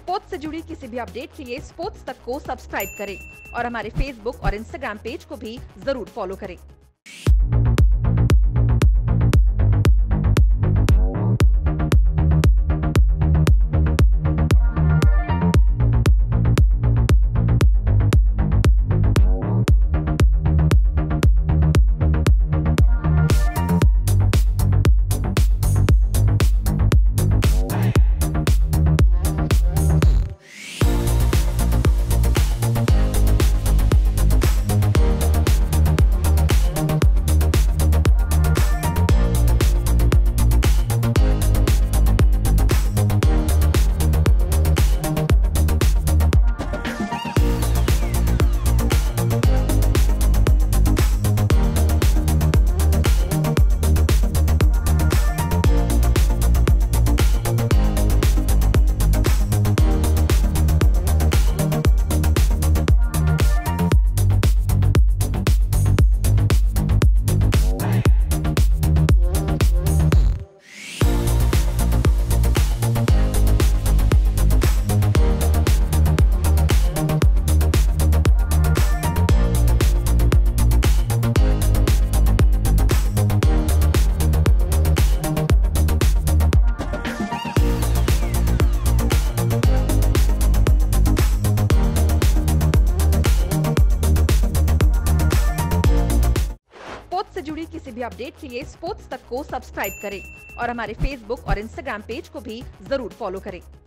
Sports से जुड़ी किसी भी अपडेट के लिए स्पोर्ट्स तक को सब्सक्राइब करें और हमारे फेसबुक और इंस्टाग्राम पेज को भी जरूर फॉलो करें। से जुड़ी किसी भी अपडेट के लिए स्पोर्ट्स तक को सब्सक्राइब करें और हमारे फेसबुक और इंस्टाग्राम पेज को भी जरूर फॉलो करें।